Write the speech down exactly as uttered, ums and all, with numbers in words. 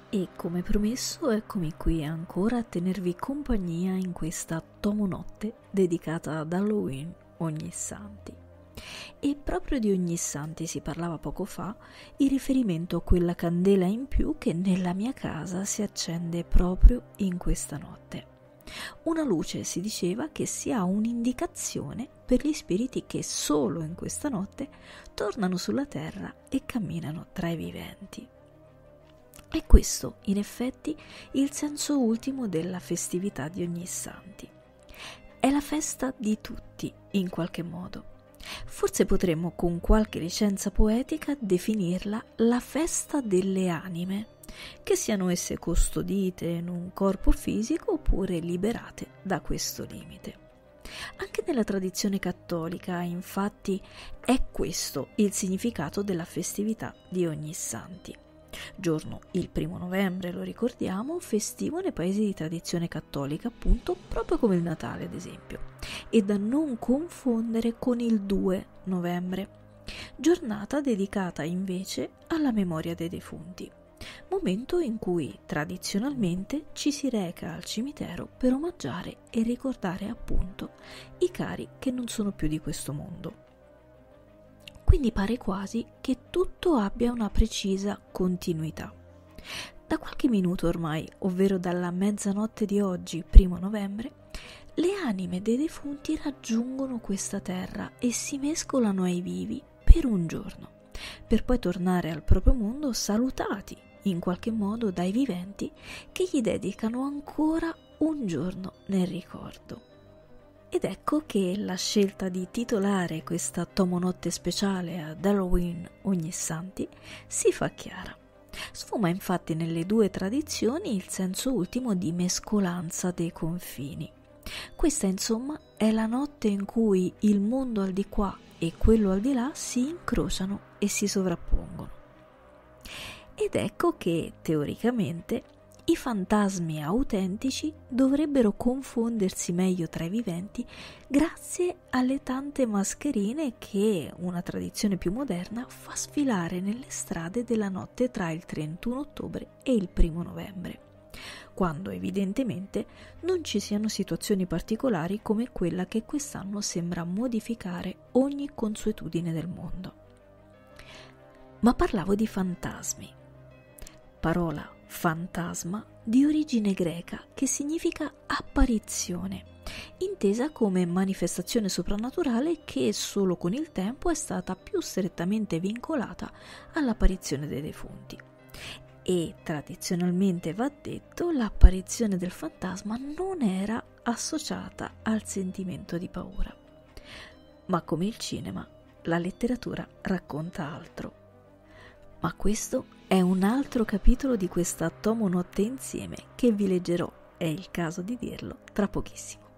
E come promesso, eccomi qui ancora a tenervi compagnia in questa tomonotte dedicata ad Halloween Ognissanti. E proprio di Ognissanti si parlava poco fa, in riferimento a quella candela in più che nella mia casa si accende proprio in questa notte. Una luce, si diceva, che sia un'indicazione per gli spiriti che solo in questa notte tornano sulla terra e camminano tra i viventi. È questo, in effetti, il senso ultimo della festività di Ognissanti. È la festa di tutti, in qualche modo. Forse potremmo, con qualche licenza poetica, definirla la festa delle anime, che siano esse custodite in un corpo fisico oppure liberate da questo limite. Anche nella tradizione cattolica, infatti, è questo il significato della festività di Ognissanti. Giorno il primo novembre, lo ricordiamo, festivo nei paesi di tradizione cattolica, appunto, proprio come il Natale ad esempio, e da non confondere con il due novembre, giornata dedicata invece alla memoria dei defunti, momento in cui tradizionalmente ci si reca al cimitero per omaggiare e ricordare appunto i cari che non sono più di questo mondo. Quindi pare quasi che tutto abbia una precisa continuità. Da qualche minuto ormai, ovvero dalla mezzanotte di oggi, primo novembre, le anime dei defunti raggiungono questa terra e si mescolano ai vivi per un giorno, per poi tornare al proprio mondo salutati in qualche modo dai viventi che gli dedicano ancora un giorno nel ricordo. Ed ecco che la scelta di titolare questa tomonotte speciale ad Halloween Ognissanti si fa chiara. Sfuma infatti nelle due tradizioni il senso ultimo di mescolanza dei confini. Questa, insomma, è la notte in cui il mondo al di qua e quello al di là si incrociano e si sovrappongono. Ed ecco che, teoricamente, i fantasmi autentici dovrebbero confondersi meglio tra i viventi grazie alle tante mascherine che una tradizione più moderna fa sfilare nelle strade della notte tra il trentuno ottobre e il primo novembre, quando evidentemente non ci siano situazioni particolari come quella che quest'anno sembra modificare ogni consuetudine del mondo. Ma parlavo di fantasmi. Parola fantasma di origine greca che significa apparizione, intesa come manifestazione soprannaturale che solo con il tempo è stata più strettamente vincolata all'apparizione dei defunti. E tradizionalmente, va detto, l'apparizione del fantasma non era associata al sentimento di paura. Ma come il cinema, la letteratura racconta altro. Ma questo è un altro capitolo di questa tomonotte insieme che vi leggerò, è il caso di dirlo, tra pochissimo.